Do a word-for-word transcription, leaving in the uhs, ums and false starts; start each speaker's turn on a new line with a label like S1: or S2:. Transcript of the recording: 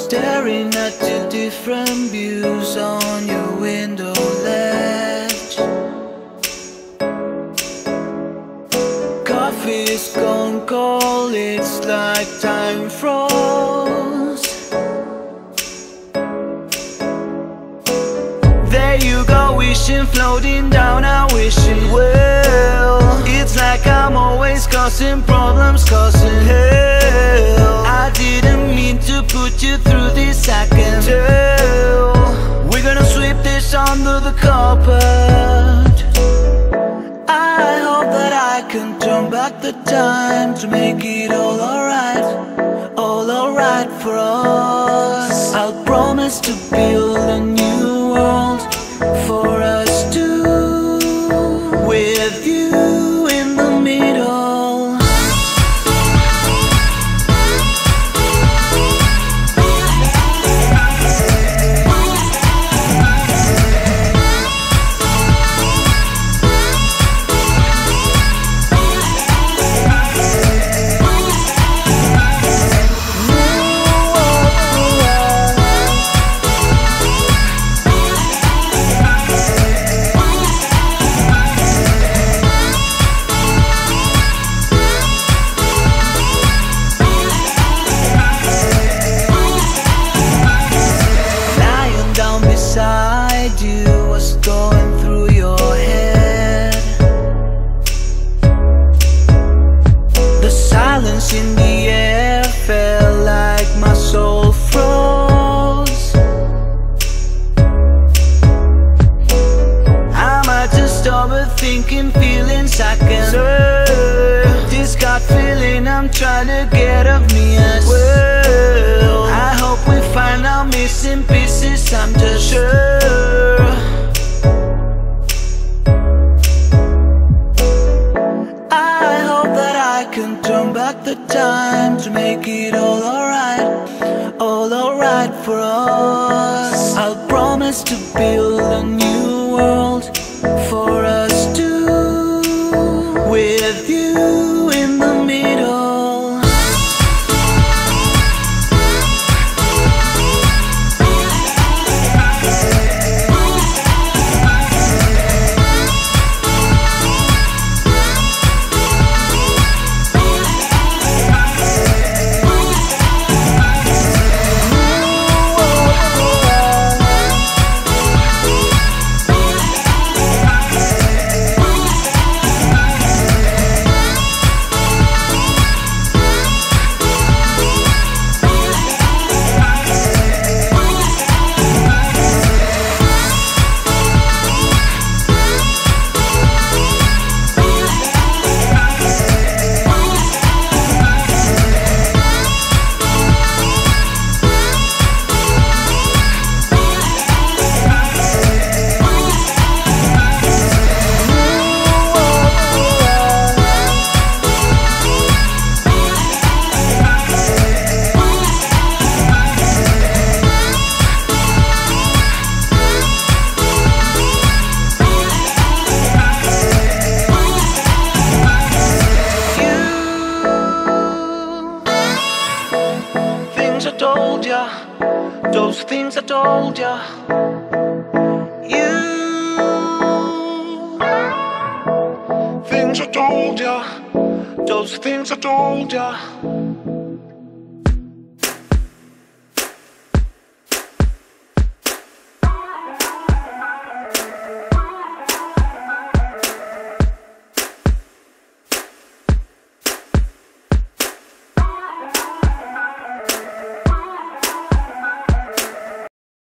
S1: staring at the different views on your window ledge. Coffee's gone cold, it's like time froze. There you go, wishing, floating down our wishing well. It's like I'm always causing problems, causing hell. I didn't mean to put you through this, I can tell. We're gonna sweep this under the carpet. I hope that I can turn back the time to make it all alright, all alright for us. I'll promise to build a new world for us two, with you in the middle. In the air felt like my soul froze. I might just overthinking feelings I can serve. This gut feeling I'm trying to get of me as well. I hope we find our missing pieces, I'm just sure. I hope that I can turn back the time to make it all alright, all alright for us. I'll promise to build a new world for us two, with you in the middle. Those things I told ya, you, things I told ya, those things I told ya.